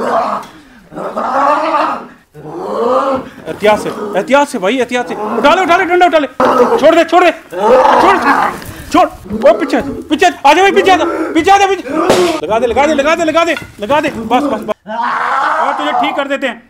एहतियात से भाई, एहतियात से। उठा ले डंडा उठा ले। छोड़ दे छोड़ वो पीछे पीछे आ जा भाई, पीछे आ जा लगा दे बस और तुझे ठीक कर देते हैं।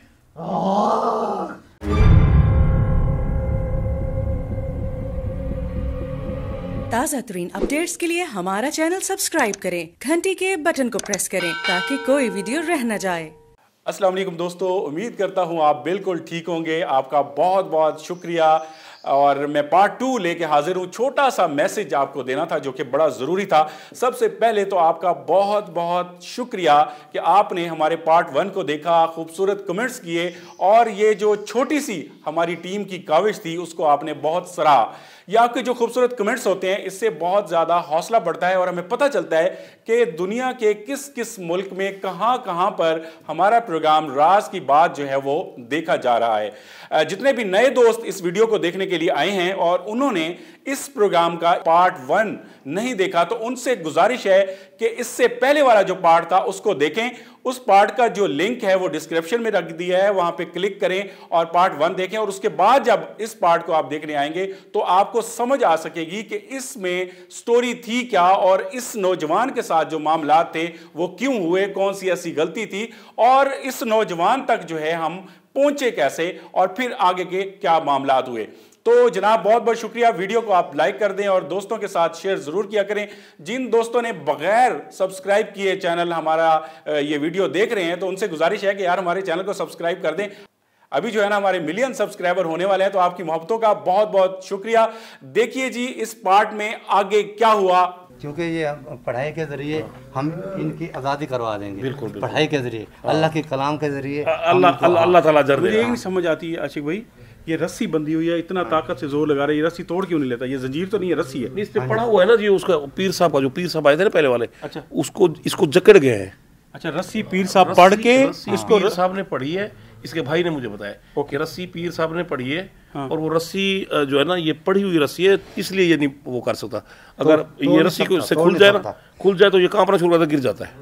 ताज़ा तरीन अपडेट्स के लिए हमारा चैनल सब्सक्राइब करें, घंटी के बटन को प्रेस करें ताकि कोई वीडियो रह न जाए। अस्सलाम वालेकुम दोस्तों, उम्मीद करता हूँ आप बिल्कुल ठीक होंगे। आपका बहुत बहुत शुक्रिया। और मैं पार्ट 2 लेके हाजिर हूँ। छोटा सा मैसेज आपको देना था जो कि बड़ा ज़रूरी था। सबसे पहले तो आपका बहुत बहुत शुक्रिया कि आपने हमारे पार्ट 1 को देखा, खूबसूरत कमेंट्स किए और ये जो छोटी सी हमारी टीम की काविश थी उसको आपने बहुत सराहा। ये आपके जो खूबसूरत कमेंट्स होते हैं इससे बहुत ज़्यादा हौसला बढ़ता है और हमें पता चलता है कि दुनिया के किस किस मुल्क में कहाँ कहाँ पर हमारा प्रोग्राम राज की बात जो है वो देखा जा रहा है। जितने भी नए दोस्त इस वीडियो को देखने के लिए आए हैं और उन्होंने इस प्रोग्राम का पार्ट 1 नहीं देखा तो उनसे गुजारिश है कि इससे पहले वाला जो पार्ट था उसको देखें। उस पार्ट का जो लिंक है वो डिस्क्रिप्शन में रख दिया है, वहां पे क्लिक करें और पार्ट 1 देखें और उसके बाद जब इस पार्ट को आप देखने आएंगे तो आपको समझ आ सकेगी कि इसमें स्टोरी थी क्या और इस नौजवान के साथ जो मामलात थे वो क्यों हुए, कौन सी ऐसी गलती थी और इस नौजवान तक जो है हम पहुंचे कैसे और फिर आगे के क्या मामलात हुए। तो जनाब बहुत बहुत शुक्रिया। वीडियो को आप लाइक कर दें और दोस्तों के साथ शेयर जरूर किया करें। जिन दोस्तों ने बगैर सब्सक्राइब किए चैनल हमारा ये वीडियो देख रहे हैं तो उनसे गुजारिश है कि यार हमारे चैनल को सब्सक्राइब कर दें। अभी जो है ना हमारे मिलियन सब्सक्राइबर होने वाले हैं, तो आपकी मोहब्बतों का बहुत बहुत शुक्रिया। देखिए जी इस पार्ट में आगे क्या हुआ, क्योंकि ये पढ़ाई के जरिए हम इनकी आज़ादी करवा देंगे। बिल्कुल पढ़ाई के जरिए, अल्लाह के कलाम के जरिए अल्लाह ताला जर मुझे नहीं समझ आती है आशिक भाई, ये रस्सी बंधी हुई है, इतना ताकत से जोर लगा रहा है, ये रस्सी तोड़ क्यों नहीं लेता? ये जंजीर तो नहीं है, रस्सी है। इस पे पड़ा हुआ है ना जी, उसका पीर साहब का जो पीर साहब आए थे ना पहले वाले, अच्छा उसको इसको जकड़ गए हैं। अच्छा रस्सी पीर साहब पढ़ के इसको पीर साहब ने पढ़ी है, इसके भाई ने मुझे बताया कि रस्सी पीर साहब ने पढ़ी है। हाँ। और वो रस्सी जो है ना ये पढ़ी हुई रस्सी है, इसलिए ये नहीं वो कर सकता। अगर ये रस्सी को से खुल जाए तो ये कांपना शुरू करता, गिर जाता है।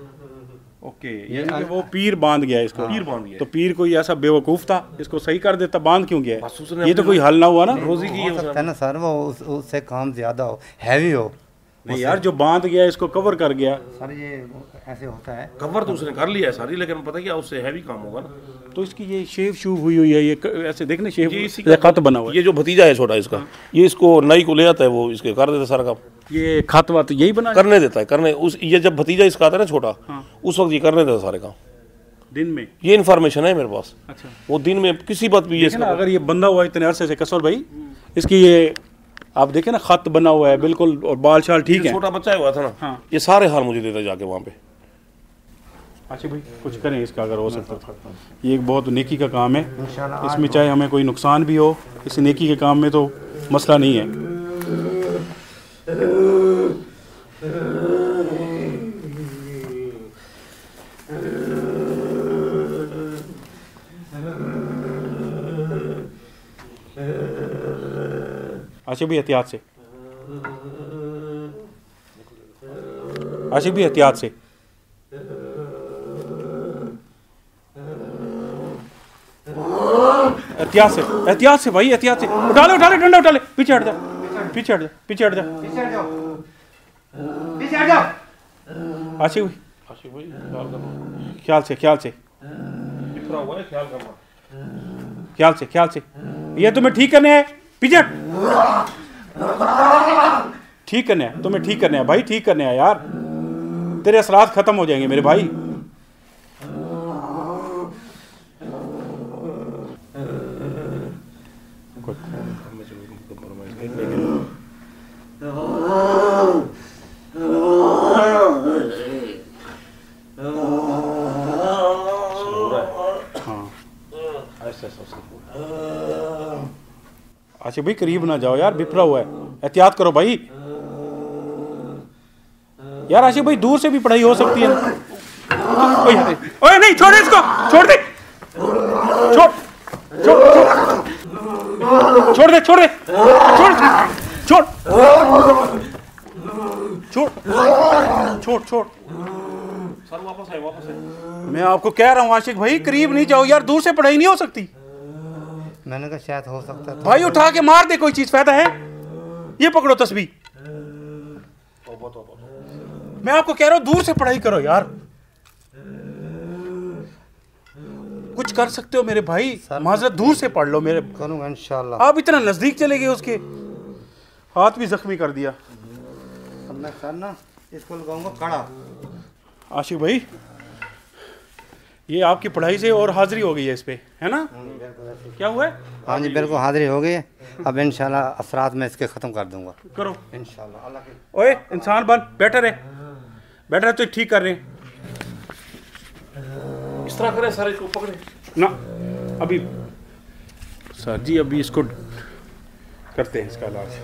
ओके ये वो पीर बांध गया इसको, पीर बांध गया। तो पीर कोई ऐसा बेवकूफ था इसको सही कर देता, बांध क्यों गया? ये तो कोई हल ना हुआ ना, रोजी की है ना सर, वो उससे काम ज्यादा हो, हैवी हो। नहीं यार जो बांध गया इसको कवर कर गया सर, ये ऐसे होता है। कवर तो उसने कर लिया है सारी, लेकिन पता क्या उससे हैवी काम होगा ना। तो इसकी ये शेव शूव हुई है, ये ऐसे देखने शेव खत बना हुआ है। ये जो भतीजा है छोटा इसका, ये इसको नई को ले आता है, वो इसके कर देता है सारा काम। ये खत वात यही बना करने देता है, करने उस ये जब भतीजा इसका आता है ना छोटा, उस वक्त ये करने देता सारे काम दिन में। ये इन्फॉर्मेशन है मेरे पास। अच्छा वो दिन में किसी बात भी ये अगर ये बंधा हुआ इतने अरसे से कसौल भाई, इसकी ये आप देखें ना खत बना हुआ है बिल्कुल और बाल शाल ठीक है। छोटा बच्चा हुआ था ना, हाँ। ये सारे हाल मुझे देता जाके वहाँ पे। अच्छा भाई कुछ करें इसका अगर हो सकता था। ये एक बहुत नेकी का काम है, इसमें चाहे हमें कोई नुकसान भी हो, इस नेकी के काम में तो मसला नहीं है। आशिक भी एहतियात से, आशिक भी एहतियात से। एहतियात से भाई, एहतियात से। उठा ले डंडा उठा ले। पीछे हट जा, पीछे हट जा, पीछे हट जा। आशिक भाई ख्याल से, ख्याल से, ख्याल से। ये तुम्हें ठीक करने है, पीछे ठीक करने है, तुम्हें ठीक करने है भाई, ठीक करने है यार, तेरे असरात खत्म हो जाएंगे मेरे भाई। अच्छा भाई करीब ना जाओ यार, बिफरा हुआ है, एहतियात करो भाई यार। आशिक भाई दूर से भी पढ़ाई हो सकती है ना। ओए नहीं छोड़ इसको, छोड़ दे, छोड़ दे, छोड़ दे, छोड़ सर वापस आए। मैं आपको कह रहा हूँ आशिक भाई, करीब नहीं जाओ यार, दूर से पढ़ाई नहीं हो सकती। मैंने कहा शायद हो सकता है। भाई उठा के मार दे, कोई चीज फायदा है? ये पकड़ो तस्बीह। मैं आपको कह रहा हूँ दूर से पढ़ाई करो यार, कुछ कर सकते हो मेरे भाई। माजरत दूर से पढ़ लो मेरे। करूँगा इंशाल्लाह। आप इतना नजदीक चले गए, उसके हाथ भी जख्मी कर दिया। अब मैं सर ना इसको लगाऊंगा कड़ा। आशिक भाई ये आपकी पढ़ाई से और हाजिरी हो गई है इस पे, है ना? क्या हुआ है? हाँ जी बिल्कुल हाजिरी हो गई है। अब इंशाल्लाह असरात में इसके ख़त्म कर दूंगा। करो इंशाल्लाह। अल्लाह के ओए इंसान बन, बैठा रहे, बैठा रहे, तो ठीक कर रहे हैं इस तरह करें सर, इसको पकड़े ना। अभी सर जी अभी इसको करते हैं इसका इलाज।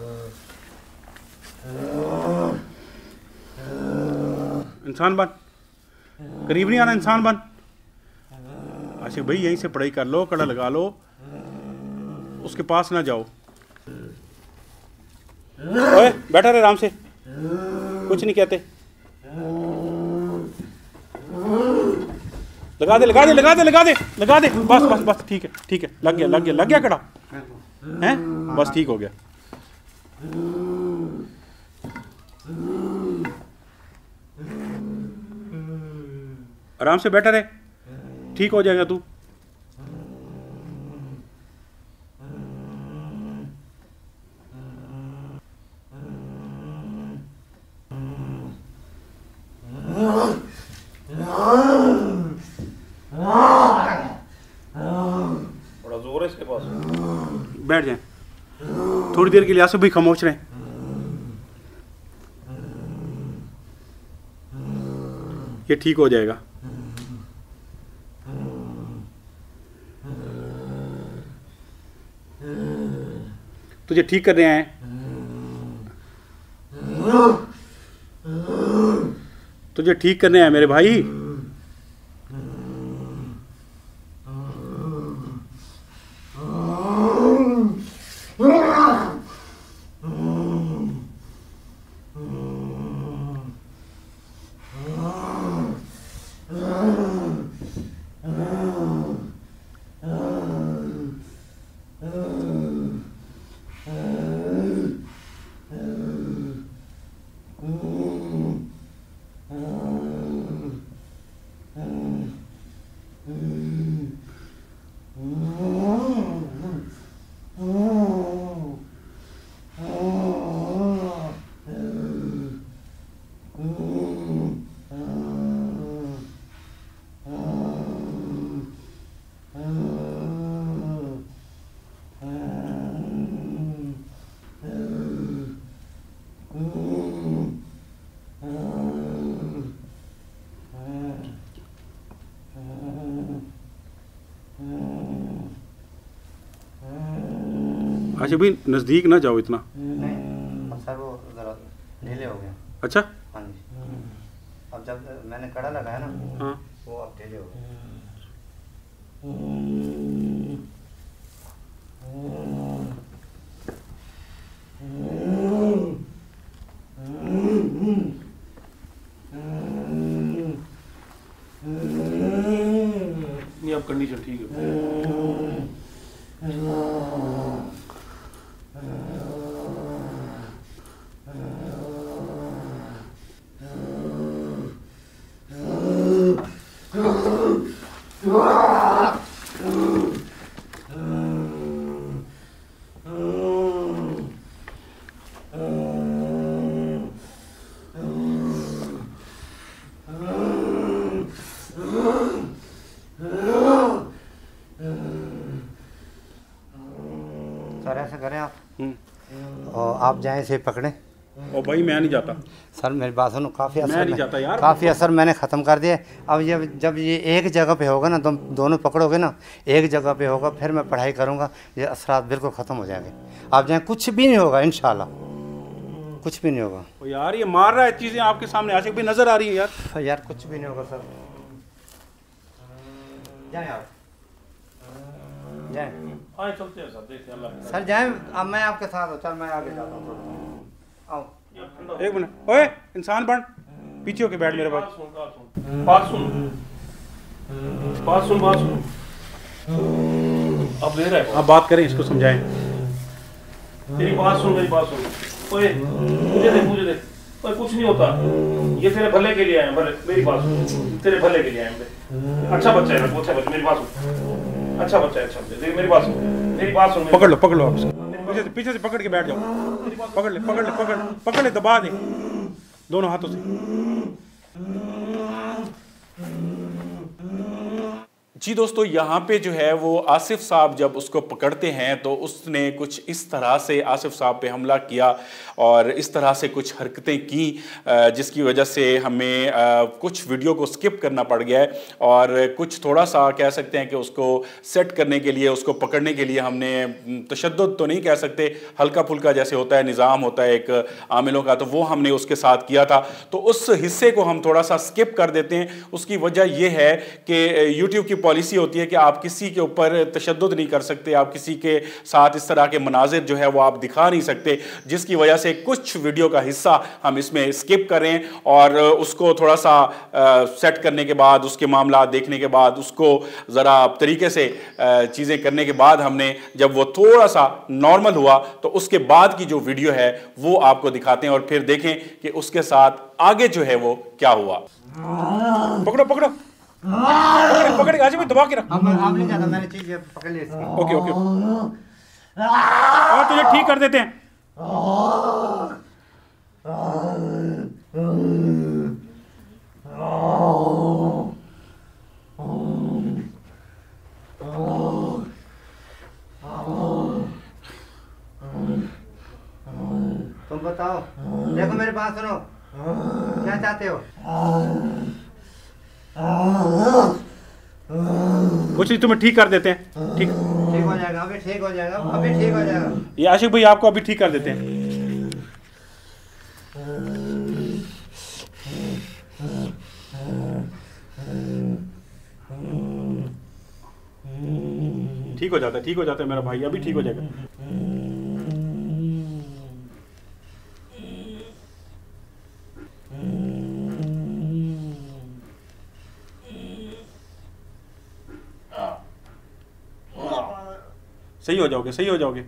इंसान बन, करीब नहीं आना, इंसान बन। आशिक भाई यहीं से पढ़ाई कर लो, कड़ा लगा लो, उसके पास ना जाओ। ओए बैठा रहे आराम से, कुछ नहीं कहते। लगा दे लगा दे लगा दे लगा दे लगा दे, बस बस बस, ठीक है ठीक है, लग गया लग गया लग गया कड़ा है, बस ठीक हो गया। आराम से बैठा रहे, ठीक हो जाएगा तू। बड़ा जोर है इसके पास। बैठ जाए थोड़ी देर के लिए, आसिफ भाई खामोश रहे। ये ठीक हो जाएगा। तुझे ठीक कर रहे हैं, तुझे ठीक करने हैं मेरे भाई। अच्छा भाई नज़दीक ना जाओ इतना। नहीं सर वो ज़रा ढीले हो गए। अच्छा हाँ जी, अब जब मैंने कड़ा लगाया ना हाँ वो अब ढीले हो गए। नहीं अब कंडीशन ठीक है। सर ऐसा करें आप और आप जाएं इसे पकड़ें। ओ भाई मैं नहीं जाता सर मेरी बात सुनो, काफ़ी मैं असर नहीं जाता यार। काफ़ी असर मैंने ख़त्म कर दिया। अब जब ये एक जगह पे होगा ना, तुम दोनों पकड़ोगे ना, एक जगह पे होगा, फिर मैं पढ़ाई करूँगा, ये असरात बिल्कुल ख़त्म हो जाएंगे। आप जाएं, कुछ भी नहीं होगा इंशाल्लाह, कुछ भी नहीं होगा। ओ यार ये मार रहा है, चीज़ें आपके सामने आशिक भाई नज़र आ रही है यार। यार कुछ भी नहीं होगा सर, जाएं आप, जाएं आए चलते हैं सर, देखते हैं अल्लाह। सर जाएं। अब मैं आपके साथ हूँ, चल मैं आगे जाता हूँ। आओ एक मिनट, ओए इंसान बन, पीछे होके बैठ मेरे भाई। बात सुन। अब ले रहा है। आप बात करें, इसको समझाएं। तेरी बात सुन, मेरी बात सुन। ओए मुझे देख। ओए कुछ नहीं होता, ये तेरे भले के लिए आए हैं। भले मेरी बात सुन, तेरे भले के लिए आए हैं। अच्छा बच्चा है, अच्छा बच्चा, मेरी बात सुन। अच्छा बच्चा है, अच्छा बच्चा, मेरी बात सुन। पकड़ लो आप इसको। पीछे से पकड़ के बैठ जाओ। पकड़ ले, दबा दे दोनों हाथों से। जी दोस्तों, यहाँ पे जो है वो आसिफ साहब जब उसको पकड़ते हैं तो उसने कुछ इस तरह से आसिफ साहब पे हमला किया और इस तरह से कुछ हरकतें की जिसकी वजह से हमें कुछ वीडियो को स्किप करना पड़ गया है और कुछ थोड़ा सा कह सकते हैं कि उसको सेट करने के लिए, उसको पकड़ने के लिए हमने तशद्दुद तो नहीं कह सकते, हल्का फुल्का जैसे होता है निज़ाम होता है एक आमिलों का, तो वो हमने उसके साथ किया था। तो उस हिस्से को हम थोड़ा सा स्किप कर देते हैं। उसकी वजह यह है कि यूट्यूब की पॉलिसी होती है कि आप किसी के ऊपर तशद्दुद नहीं कर सकते, आप किसी के साथ इस तरह के मनाजिर जो है वो आप दिखा नहीं सकते, जिसकी वजह से कुछ वीडियो का हिस्सा हम इसमें स्किप करें और उसको थोड़ा सा सेट करने के बाद, उसके मामला देखने के बाद, उसको ज़रा तरीके से चीज़ें करने के बाद हमने जब वो थोड़ा सा नॉर्मल हुआ तो उसके बाद की जो वीडियो है वो आपको दिखाते हैं और फिर देखें कि उसके साथ आगे जो है वो क्या हुआ। पकड़ो पकड़ के आज भी दबा के रख। आप नहीं जाता, मैंने चीज पकड़ ली इसकी। ओके और तुझे ठीक कर देते हैं। तुम बताओ, देखो मेरी बात सुनो, क्या चाहते हो? कुछ नहीं, तुम्हें ठीक कर देते हैं। ठीक हो जाएगा, अभी ठीक हो जाएगा। ये आशिक भाई आपको अभी ठीक कर देते हैं। ठीक हो जाता है मेरा भाई, अभी ठीक हो जाएगा। सही हो जाओगे।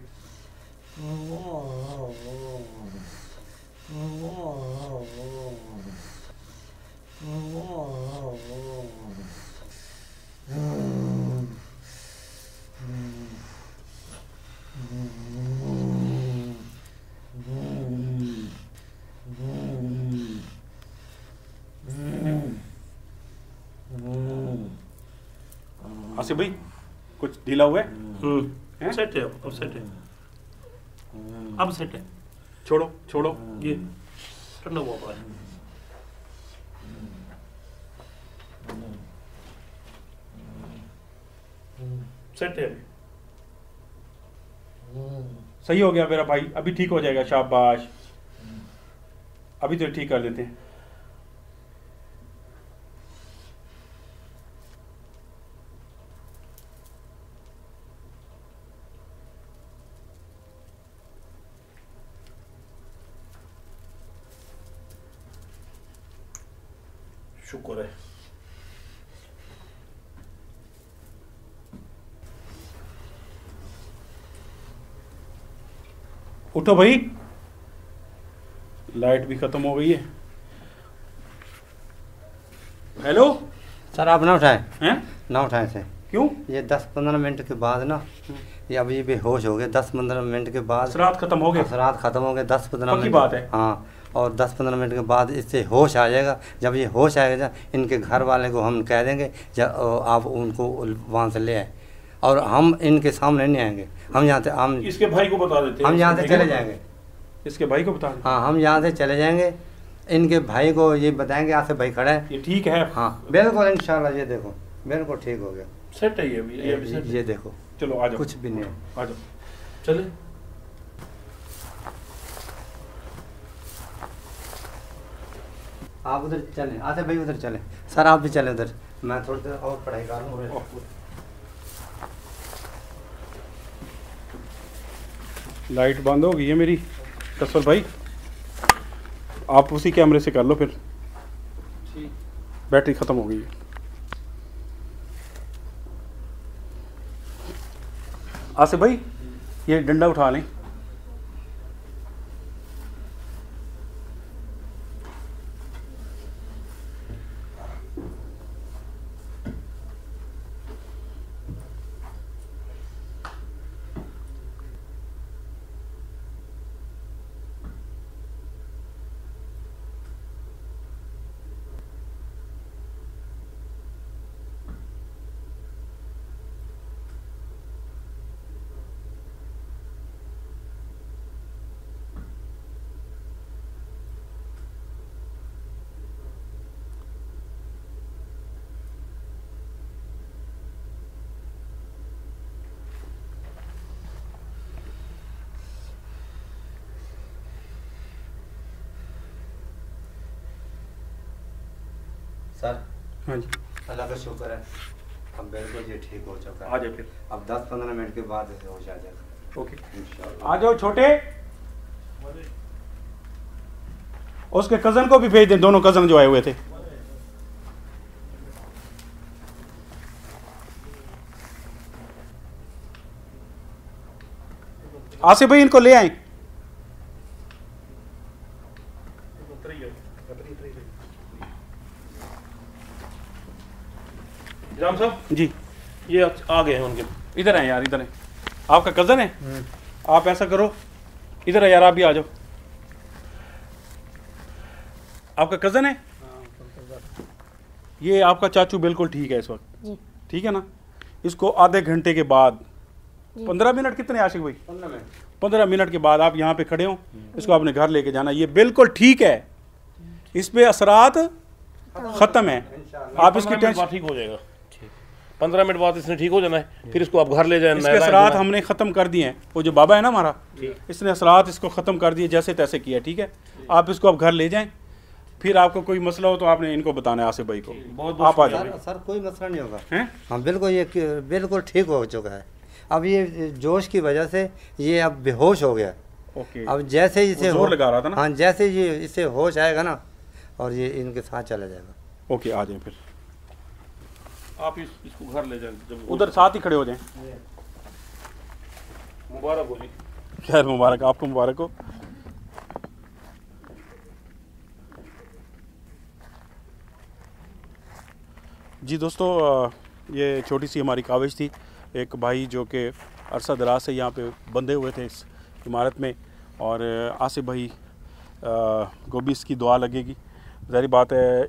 आसिफ भाई कुछ ढीला हुआ है? सेट है, अब सेट है। छोड़ो ये ठंडा हुआ पड़ा है। सेट है, सही हो गया मेरा भाई, अभी ठीक हो जाएगा। शाबाश, अभी तो ठीक कर देते हैं। शुक्र है। उठो भाई, लाइट भी खत्म हो गई है। हेलो सर, आप ना उठाएं। हैं? ना उठाएं से। क्यों? ये 10-15 मिनट के बाद ना, ये अभी बेहोश हो गए। 10-15 मिनट के बाद असरात खत्म हो गए। 10-15 मिनट बात है। हाँ, और 10-15 मिनट के बाद इससे होश आ जाएगा। जब ये होश आएगा, इनके घर वाले को हम कह देंगे जब आप उनको वहाँ से ले आए, और हम इनके सामने नहीं आएंगे। हम यहाँ से इसके भाई को बता देते हैं। हम यहाँ से चले जाएंगे। इसके भाई को बता। हाँ, हम यहाँ से चले जाएंगे, इनके भाई को ये बताएंगे आसिफ भाई खड़ा है। ये ठीक है? हाँ बिल्कुल, इंशाल्लाह। ये देखो बिल्कुल ठीक हो गया। सेट है ये देखो। चलो आ जाओ। कुछ भी नहीं है, आ जाओ। चले। आप उधर चलें, आसिफ भाई उधर चलें। सर आप भी चलें उधर, मैं थोड़ी देर और पढ़ाई कर लूँ। लाइट बंद हो गई है मेरी। कसर भाई आप उसी कैमरे से कर लो फिर। बैटरी ख़त्म हो गई है। आसिफ भाई ये डंडा उठा लें। सर हाँ जी, अल्लाह का शुक्र है, अब बिल्कुल ये ठीक हो चुका है। आ जाओ फिर। अब 10-15 मिनट के बाद इसे हो जाएगा। ओके, इंशाल्लाह। आ जाओ छोटे। उसके कज़न को भी भेज दें, दोनों कज़न जो आए हुए थे। आसिफ भाई इनको ले आए। जाम साहब जी ये आ गए हैं उनके। इधर हैं यार, इधर हैं। आपका कज़न है? आप ऐसा करो, इधर है यार, आप भी आ जाओ। आपका कज़न है? ये आपका चाचू बिल्कुल ठीक है इस वक्त, ठीक है ना? इसको आधे घंटे के बाद 15 मिनट, कितने आशिक भाई? 15 मिनट के बाद आप यहाँ पे खड़े हो, इसको आपने घर लेके जाना। ये बिल्कुल ठीक है, इस पे असरात खत्म है। आप इसकी टेंशन, ठीक हो जाएगा। 15 मिनट बाद इसने ठीक हो जाना है, फिर इसको आप घर ले जाए। इसके असरात हमने ख़त्म कर दिए हैं। वो जो बाबा है ना हमारा, इसने असरात इसको ख़त्म कर दिए, जैसे तैसे किया, ठीक है? आप इसको अब घर ले जाएं, फिर आपको कोई मसला हो तो आपने इनको बताना है, आसिफ भाई को। आप आ जाओ। सर कोई मसला नहीं होगा। हैं? हाँ बिल्कुल, ये बिल्कुल ठीक हो चुका है। अब ये जोश की वजह से ये अब बेहोश हो गया। ओके, अब जैसे ही इसे जोर लगा रहा था ना? हाँ, जैसे ये इसे होश आएगा ना, और ये इनके साथ चला जाएगा। ओके, आ जाए फिर। आप इसको घर ले जाए, जब उधर साथ ही खड़े हो जाएं। मुबारक हो जी। खैर मुबारक, आपको मुबारक हो। जी दोस्तों, ये छोटी सी हमारी काविश थी। एक भाई जो कि अरसा दराज से यहाँ पे बंधे हुए थे इस इमारत में, और आसिफ भाई को भी इसकी दुआ लगेगी। ज़ाहिर बात है,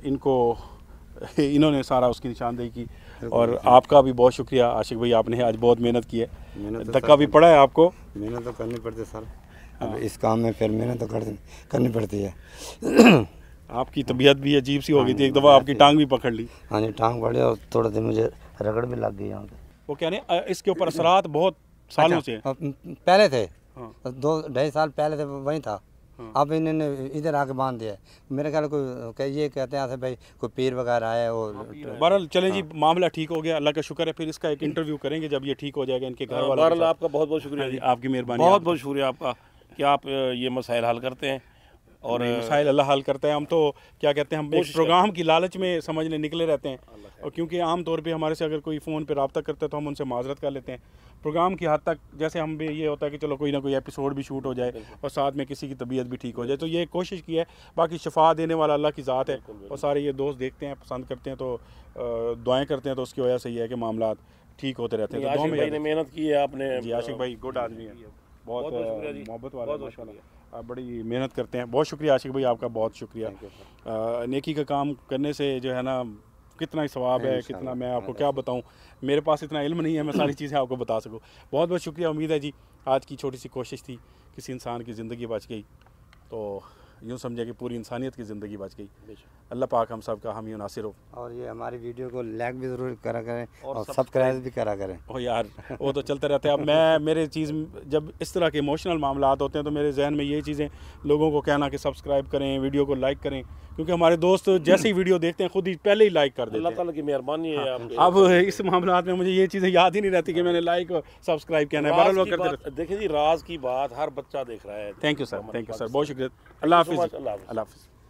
इन्होंने सारा उसकी निशानदेही की। और आपका भी बहुत शुक्रिया आशिक भाई, आपने आज बहुत मेहनत की है, धक्का भी पड़ा है आपको। मेहनत तो करनी पड़ती है सर। अब इस काम में फिर मेहनत तो करनी पड़ती है। आपकी तबीयत भी अजीब सी हो गई थी, एक दफ़ा आपकी टांग भी पकड़ ली। हाँ जी, टांग पड़ी और थोड़ा दिन मुझे रगड़ भी लग गई यहाँ पे। वो क्या नहीं, इसके ऊपर असरात बहुत सालों से हैं। पहले थे, हाँ। 2-2.5 साल पहले थे, वहीं था। अब इन्होंने इधर आके बांध दिया है। मेरे ख्याल कोई ये कहते हैं भाई कोई पीर वगैरह आया वो। बहरहाल चलें जी, मामला ठीक हो गया, अल्लाह का शुक्र है। फिर इसका एक इंटरव्यू करेंगे जब ये ठीक हो जाएगा इनके घर वालों के बहरहाल साथ। आपका बहुत बहुत शुक्रिया जी, आपकी मेहरबानी। बहुत बहुत शुक्रिया आपका कि आप ये मसाइल हल करते हैं। और मसाइल अल्लाह हल करता है। हम तो क्या कहते हैं, हम एक प्रोग्राम की लालच में समझने निकले रहते हैं, और क्योंकि आम तौर पे हमारे से अगर कोई फ़ोन पे रब्ता करता है तो हम उनसे माजरत कर लेते हैं। प्रोग्राम की हद तक जैसे हम भी ये होता है कि चलो कोई ना कोई एपिसोड भी शूट हो जाए और साथ में किसी की तबीयत भी ठीक हो जाए, तो ये कोशिश की है। बाकी शफा देने वाला अल्लाह की ज़ात है, और सारे ये दोस्त देखते हैं, पसंद करते हैं, तो दुआएँ करते हैं, तो उसकी वजह से ये है कि मामला ठीक होते रहते हैं। तो आशिक भाई ने मेहनत की है आपने। जी, आशिक भाई गुड आदमी है, बहुत मोहब्बत वाला है माशाल्लाह, आप बड़ी मेहनत करते हैं। बहुत शुक्रिया आशिक भाई, आपका बहुत शुक्रिया। नेकी का काम करने से जो है ना, कितना ही सवाब है, कितना मैं आपको क्या बताऊं, मेरे पास इतना इल्म नहीं है मैं सारी चीज़ें आपको बता सकूं। बहुत बहुत शुक्रिया। उम्मीद है जी आज की छोटी सी कोशिश थी, किसी इंसान की ज़िंदगी बच गई, तो यूँ समझे कि पूरी इंसानियत की ज़िंदगी बच गई। अल्लाह पाक हम सब का हामी नासिर हो। और ये हमारी वीडियो को लाइक भी ज़रूर करा करें और सब्सक्राइब भी करा करें। ओ यार, वो तो चलते रहते हैं। अब मेरे चीज़ जब इस तरह के इमोशनल मामलात होते हैं तो मेरे जहन में ये चीज़ें लोगों को कहना कि सब्सक्राइब करें, वीडियो को लाइक करें, क्योंकि हमारे दोस्त जैसे ही वीडियो देखते हैं खुद ही पहले ही लाइक कर देते हैं। अल्लाह ताला की मेहरबानी है आपके। अब इस मामलात में मुझे ये चीज़ें याद ही नहीं रहती कि मैंने लाइक और सब्सक्राइब किया है। बहरहाल वो करते रहते। देखिए जी, राज की बात हर बच्चा देख रहा है। थैंक यू सर, बहुत शुक्रिया। अल्लाह हाफिज़। अल्लाह हाफिज़। अल्लाह हाफिज़।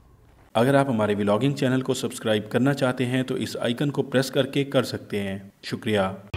अगर आप हमारे व्लॉगिंग चैनल को सब्सक्राइब करना चाहते हैं तो इस आइकन को प्रेस करके कर सकते हैं। शुक्रिया।